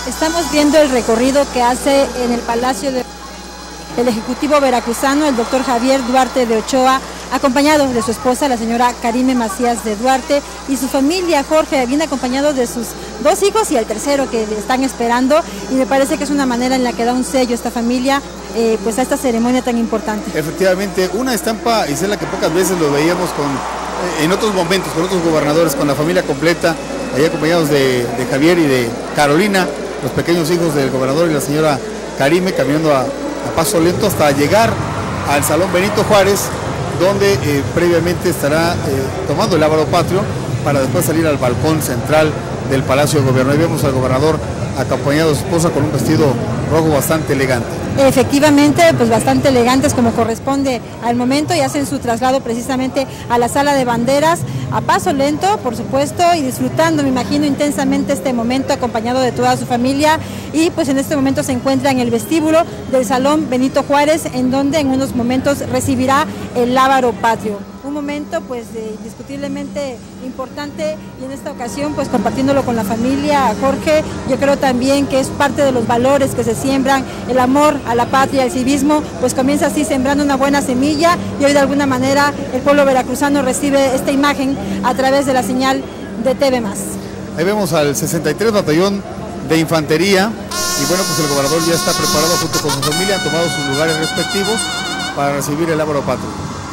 Estamos viendo el recorrido que hace en el Palacio del Ejecutivo veracruzano el doctor Javier Duarte de Ochoa, acompañado de su esposa, la señora Karime Macías de Duarte, y su familia. Jorge viene acompañado de sus 2 hijos y el tercero que le están esperando, y me parece que es una manera en la que da un sello esta familia pues a esta ceremonia tan importante. Efectivamente, una estampa, Isela, que pocas veces lo veíamos en otros momentos, con otros gobernadores, con la familia completa, ahí acompañados de Javier y de Carolina, los pequeños hijos del gobernador y la señora Karime, caminando a paso lento hasta llegar al Salón Benito Juárez, donde previamente estará tomando el lábaro patrio para después salir al balcón central del Palacio de Gobierno. Ahí vemos al gobernador acompañado de su esposa con un vestido rojo bastante elegante. Efectivamente, pues bastante elegantes como corresponde al momento, y hacen su traslado precisamente a la sala de banderas a paso lento, por supuesto, y disfrutando, me imagino, intensamente este momento acompañado de toda su familia. Y pues en este momento se encuentra en el vestíbulo del Salón Benito Juárez, en donde en unos momentos recibirá el lábaro patrio. Un momento pues indiscutiblemente importante, y en esta ocasión pues compartiéndolo con la familia. Jorge, yo creo también que es parte de los valores que se siembran, el amor a la patria, el civismo, pues comienza así sembrando una buena semilla, y hoy de alguna manera el pueblo veracruzano recibe esta imagen a través de la señal de TV+. Ahí vemos al 63 Batallón de Infantería, y bueno, pues el gobernador ya está preparado junto con su familia, han tomado sus lugares respectivos para recibir el lábaro patrio.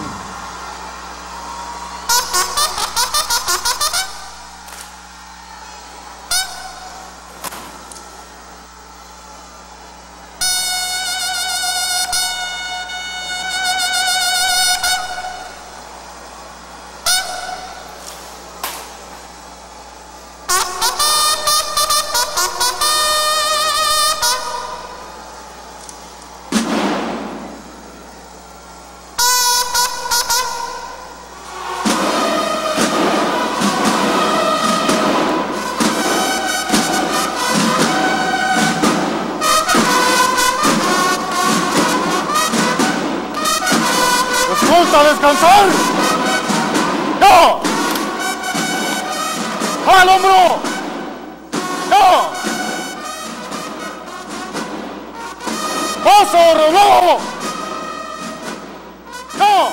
¡A descansar! ¡No! ¡Al hombro! ¡No! ¡Paso, reloj! ¡No!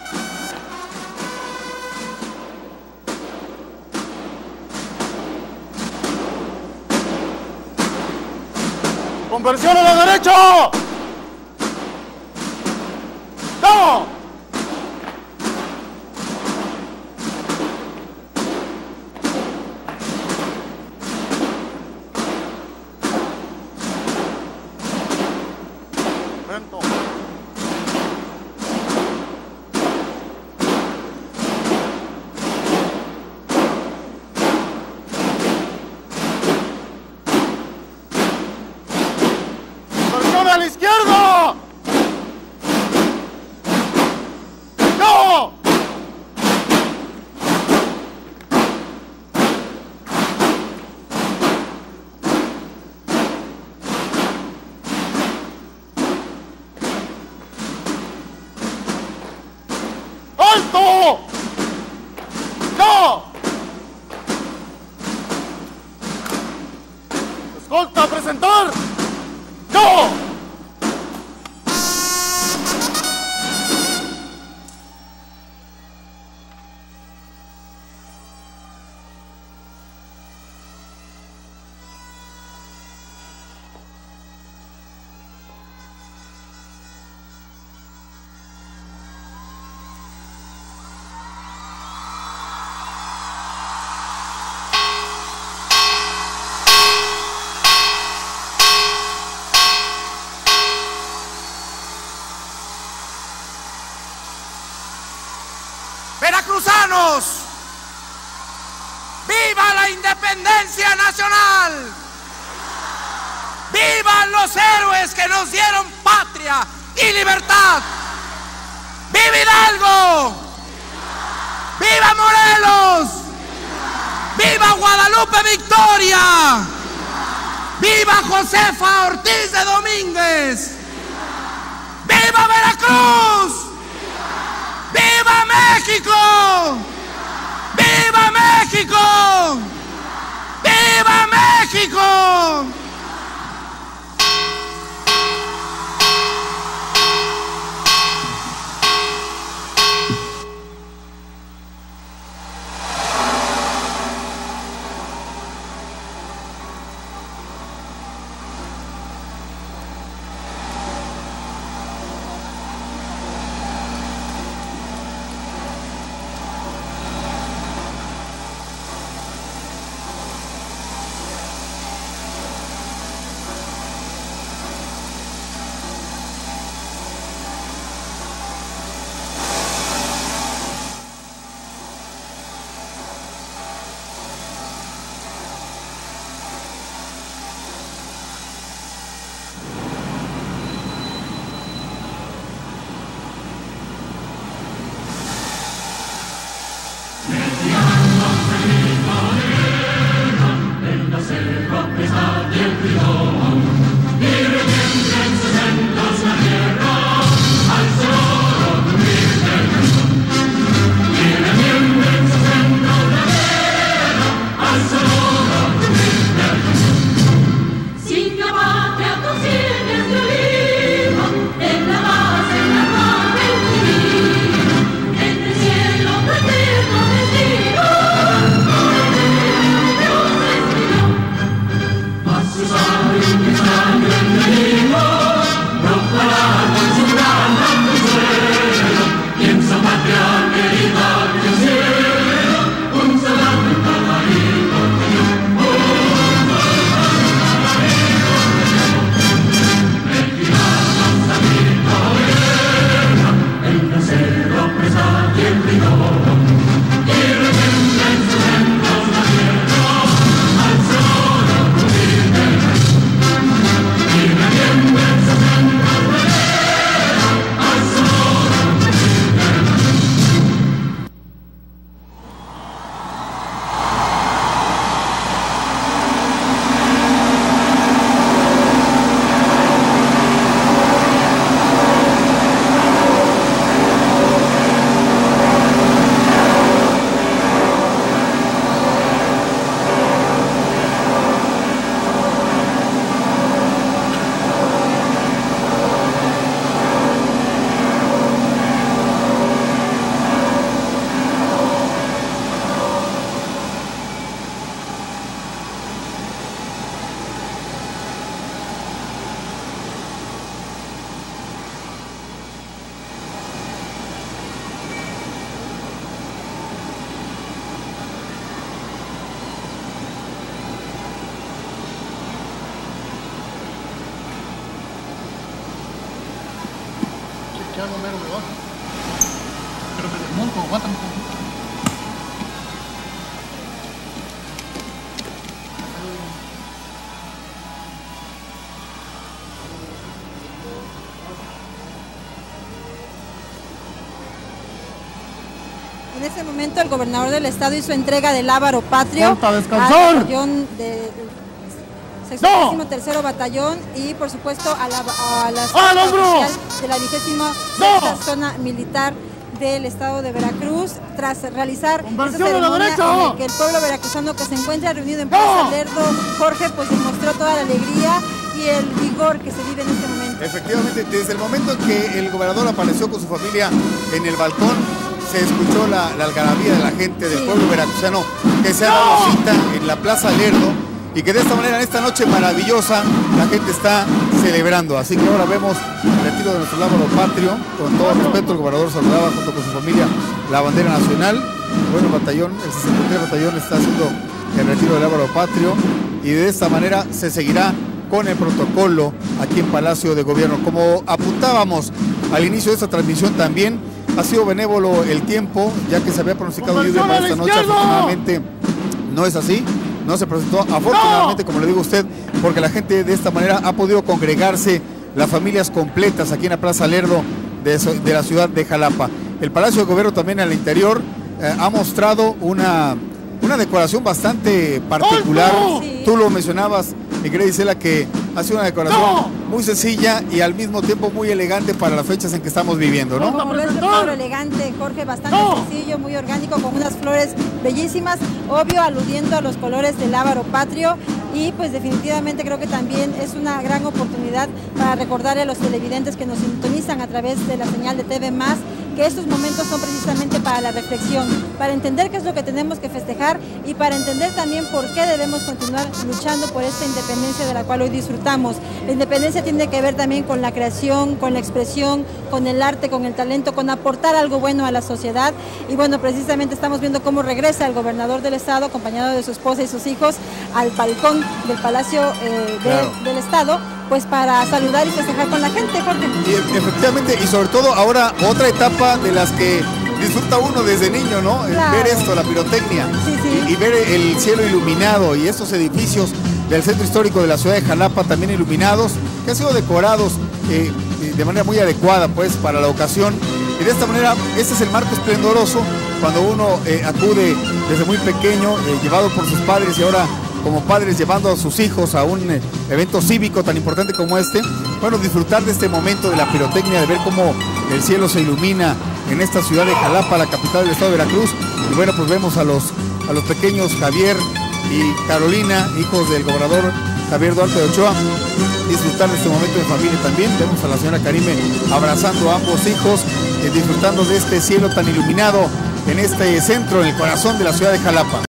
¡Conversión a la derecha! ¡No! ¡A la izquierda! ¡No! ¡Alto! ¡No! ¡Escolta a presentar! ¡No! Veracruzanos, ¡viva la independencia nacional! ¡Vivan los héroes que nos dieron patria y libertad! ¡Viva Hidalgo! ¡Viva Morelos! ¡Viva Guadalupe Victoria! ¡Viva Josefa Ortiz de Domínguez! ¡Viva Veracruz! ¡Viva México! ¡Viva México! ¡Viva México! En ese momento el gobernador del estado hizo entrega del lábaro patrio al batallón del 63º batallón y por supuesto a la oficial de la 26ª zona militar del estado de Veracruz, tras realizar esta ceremonia en la que el pueblo veracruzano que se encuentra reunido en Plaza Lerdo, Jorge, pues demostró toda la alegría y el vigor que se vive en este momento. Efectivamente, desde el momento en que el gobernador apareció con su familia en el balcón, se escuchó la algarabía de la gente del pueblo veracruzano que se ha dado cita en la Plaza Lerdo y que de esta manera, en esta noche maravillosa, la gente está celebrando. Así que ahora vemos el retiro de nuestro lábaro patrio. Con todo respeto, el gobernador saludaba junto con su familia la bandera nacional. Bueno, el batallón, el 63 batallón está haciendo el retiro del lábaro patrio y de esta manera se seguirá con el protocolo aquí en Palacio de Gobierno. Como apuntábamos al inicio de esta transmisión también, ha sido benévolo el tiempo, ya que se había pronosticado lluvia para esta noche. Afortunadamente no es así, no se presentó, afortunadamente, como le digo a usted, porque la gente de esta manera ha podido congregarse, las familias completas aquí en la Plaza Lerdo de la ciudad de Jalapa. El Palacio de Gobierno también al interior ha mostrado una decoración bastante particular. Sí. Tú lo mencionabas, mi querida Isela, que ha sido una decoración muy sencilla y al mismo tiempo muy elegante para las fechas en que estamos viviendo, ¿no? Como lo es el cuadro elegante, Jorge, bastante sencillo, muy orgánico, con unas flores bellísimas, obvio aludiendo a los colores del lábaro patrio, y pues definitivamente creo que también es una gran oportunidad para recordarle a los televidentes que nos sintonizan a través de la señal de TV+, que estos momentos son precisamente para la reflexión, para entender qué es lo que tenemos que festejar y para entender también por qué debemos continuar luchando por esta independencia de la cual hoy disfrutamos. La independencia tiene que ver también con la creación, con la expresión, con el arte, con el talento, con aportar algo bueno a la sociedad. Y bueno, precisamente estamos viendo cómo regresa el gobernador del estado, acompañado de su esposa y sus hijos, al balcón del Palacio del Estado, pues para saludar y festejar con la gente, Jorge. Y efectivamente, y sobre todo ahora otra etapa de las que disfruta uno desde niño, ¿no? Claro. Ver esto, la pirotecnia, Sí. y ver el cielo iluminado y estos edificios del centro histórico de la ciudad de Jalapa también iluminados, que han sido decorados de manera muy adecuada pues para la ocasión. Y de esta manera, este es el marco esplendoroso cuando uno acude desde muy pequeño, llevado por sus padres y ahora como padres llevando a sus hijos a un evento cívico tan importante como este. Bueno, disfrutar de este momento de la pirotecnia, de ver cómo el cielo se ilumina en esta ciudad de Jalapa, la capital del estado de Veracruz. Y bueno, pues vemos a los pequeños Javier y Carolina, hijos del gobernador Javier Duarte de Ochoa, disfrutar de este momento de familia también. Vemos a la señora Karime abrazando a ambos hijos, disfrutando de este cielo tan iluminado en este centro, en el corazón de la ciudad de Jalapa.